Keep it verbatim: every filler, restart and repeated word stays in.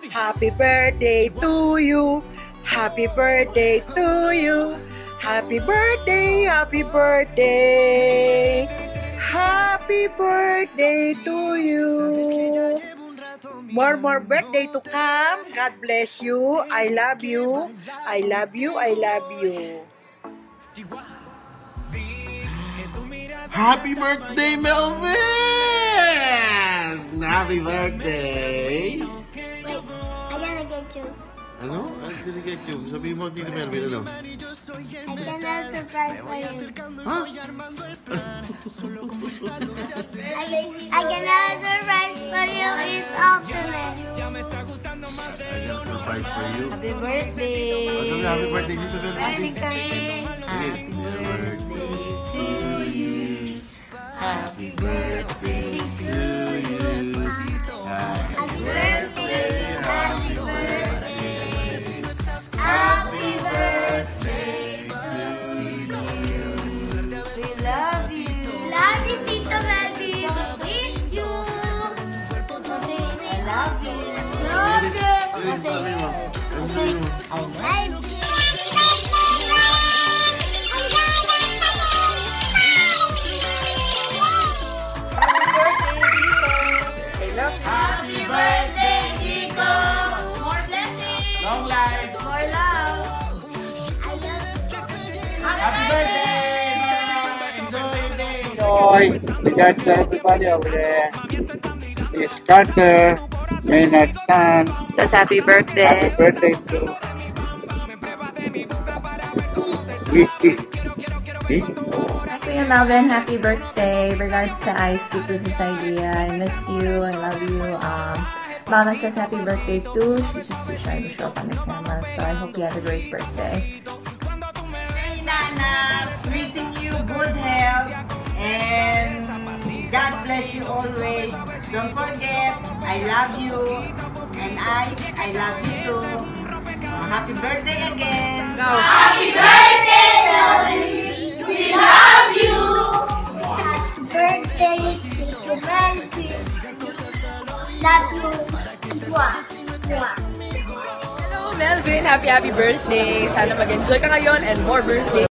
Happy birthday to you. Happy birthday to you. Happy birthday, happy birthday. Happy birthday to you. More, more birthday to come. God bless you. I love you. I love you. I love you. Happy birthday, Melvin! Happy birthday! Wait, I gotta get you. Ano? I'm gonna get you. Sabihin mo, Tito Melvin, ano? I cannot surprise for you. Huh? I, I cannot surprise for you. It's ultimate. I got a surprise for you. Happy birthday! Ano, happy birthday, Tito Melvin. Happy birthday! Happy birthday to you. Happy birthday to you. Happy birthday. Happy birthday. Happy birthday to you. We love you. Love you, Tito Melvin. Miss you. I love you. Love you. Ano sabi mo? Ano sabi mo? I love you. Happy birthday, Chico! More blessings! Long life! More love! Happy birthday! Enjoy your day! Enjoy. Regards to everybody over there. It's Carter, Maynard's son. Says happy birthday! Happy birthday to Vicky. Hi, Kuya Melvin. Happy birthday. Regards to Ice. This was his idea. I miss you. I love you. Um, Mama says happy birthday too. She's just too shy to show up on the camera. So I hope you have a great birthday. Hey, Nana! Wishing you good health and God bless you always. Don't forget, I love you. And Ice, I love you too. Uh, happy birthday again! Go! Happy birthday, Melvin. We love you. Happy birthday, Tito Melvin. Love you. Mwah. Mwah. Hello, Melvin! Happy, happy birthday! Sana mag-enjoy ka ngayon and more birthday!